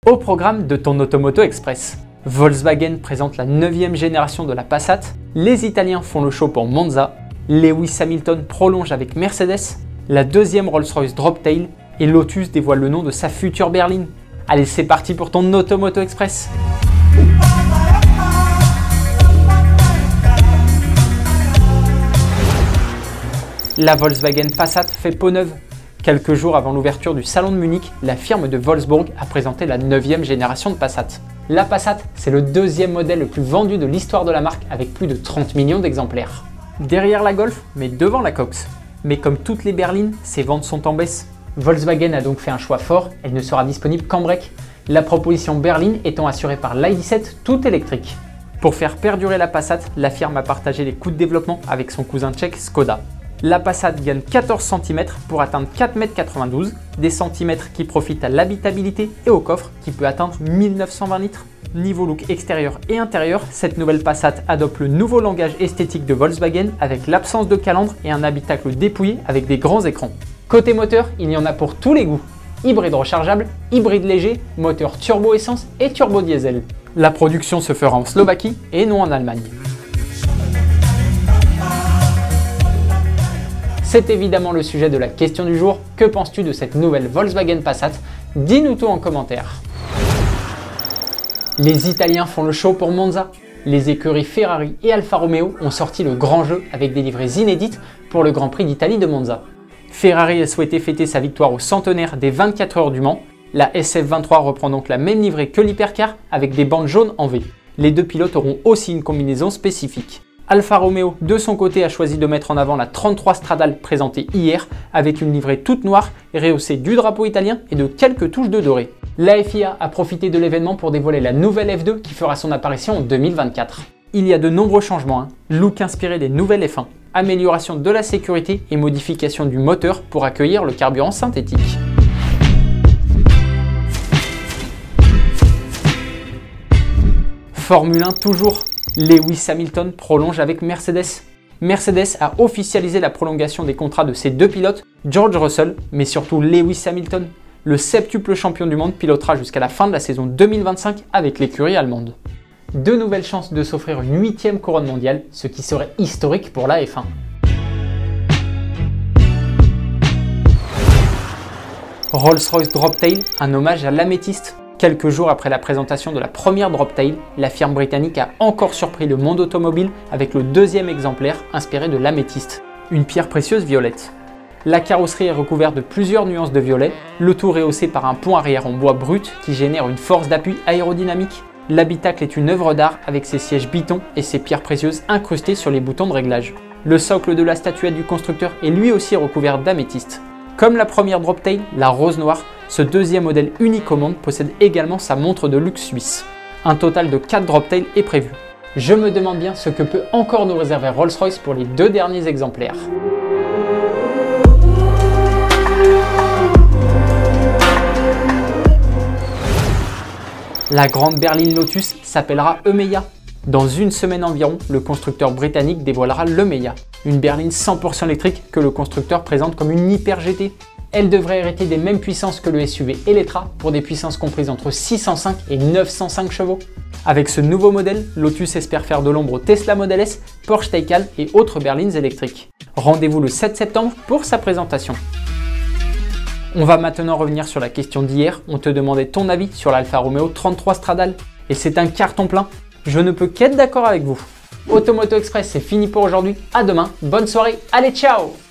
Au programme de ton Automoto Express, Volkswagen présente la 9e génération de la Passat, les Italiens font le show pour Monza, Lewis Hamilton prolonge avec Mercedes, la deuxième Rolls-Royce Droptail et Lotus dévoile le nom de sa future berline. Allez, c'est parti pour ton Automoto Express. La Volkswagen Passat fait peau neuve. Quelques jours avant l'ouverture du salon de Munich, la firme de Wolfsburg a présenté la 9e génération de Passat. La Passat, c'est le deuxième modèle le plus vendu de l'histoire de la marque avec plus de 30 millions d'exemplaires. Derrière la Golf, mais devant la Cox. Mais comme toutes les berlines, ses ventes sont en baisse. Volkswagen a donc fait un choix fort, elle ne sera disponible qu'en break. La proposition berline étant assurée par l'ID7 tout électrique. Pour faire perdurer la Passat, la firme a partagé les coûts de développement avec son cousin tchèque Skoda. La Passat gagne 14 cm pour atteindre 4,92 m, des centimètres qui profitent à l'habitabilité et au coffre qui peut atteindre 1920 litres. Niveau look extérieur et intérieur, cette nouvelle Passat adopte le nouveau langage esthétique de Volkswagen avec l'absence de calandre et un habitacle dépouillé avec des grands écrans. Côté moteur, il y en a pour tous les goûts. Hybride rechargeable, hybride léger, moteur turbo essence et turbo diesel. La production se fera en Slovaquie et non en Allemagne. C'est évidemment le sujet de la question du jour. Que penses-tu de cette nouvelle Volkswagen Passat? Dis-nous tout en commentaire. Les Italiens font le show pour Monza. Les écuries Ferrari et Alfa Romeo ont sorti le grand jeu avec des livrées inédites pour le Grand Prix d'Italie de Monza. Ferrari a souhaité fêter sa victoire au centenaire des 24 heures du Mans. La SF23 reprend donc la même livrée que l'Hypercar avec des bandes jaunes en V. Les deux pilotes auront aussi une combinaison spécifique. Alfa Romeo, de son côté, a choisi de mettre en avant la 33 Stradale présentée hier avec une livrée toute noire rehaussée du drapeau italien et de quelques touches de doré. La FIA a profité de l'événement pour dévoiler la nouvelle F2 qui fera son apparition en 2024. Il y a de nombreux changements, look inspiré des nouvelles F1, amélioration de la sécurité et modification du moteur pour accueillir le carburant synthétique. Formule 1 toujours. Lewis Hamilton prolonge avec Mercedes. Mercedes a officialisé la prolongation des contrats de ses deux pilotes, George Russell, mais surtout Lewis Hamilton. Le septuple champion du monde pilotera jusqu'à la fin de la saison 2025 avec l'écurie allemande. Deux nouvelles chances de s'offrir une 8e couronne mondiale, ce qui serait historique pour la F1. Rolls-Royce Droptail, un hommage à l'améthyste. Quelques jours après la présentation de la première Droptail, la firme britannique a encore surpris le monde automobile avec le deuxième exemplaire inspiré de l'améthyste, une pierre précieuse violette. La carrosserie est recouverte de plusieurs nuances de violet, le tout rehaussé par un pont arrière en bois brut qui génère une force d'appui aérodynamique. L'habitacle est une œuvre d'art avec ses sièges bitons et ses pierres précieuses incrustées sur les boutons de réglage. Le socle de la statuette du constructeur est lui aussi recouvert d'améthyste. Comme la première Droptail, la rose noire, ce deuxième modèle unique au monde possède également sa montre de luxe suisse. Un total de 4 Droptail est prévu. Je me demande bien ce que peut encore nous réserver Rolls-Royce pour les deux derniers exemplaires. La grande berline Lotus s'appellera Emeya. Dans une semaine environ, le constructeur britannique dévoilera l'Emeya, une berline 100% électrique que le constructeur présente comme une Hyper GT. Elle devrait hériter des mêmes puissances que le SUV Elettra pour des puissances comprises entre 605 et 905 chevaux. Avec ce nouveau modèle, Lotus espère faire de l'ombre au Tesla Model S, Porsche Taycan et autres berlines électriques. Rendez-vous le 7 septembre pour sa présentation. On va maintenant revenir sur la question d'hier. On te demandait ton avis sur l'Alfa Romeo 33 Stradale. Et c'est un carton plein. Je ne peux qu'être d'accord avec vous. Automoto Express, c'est fini pour aujourd'hui. À demain. Bonne soirée. Allez, ciao!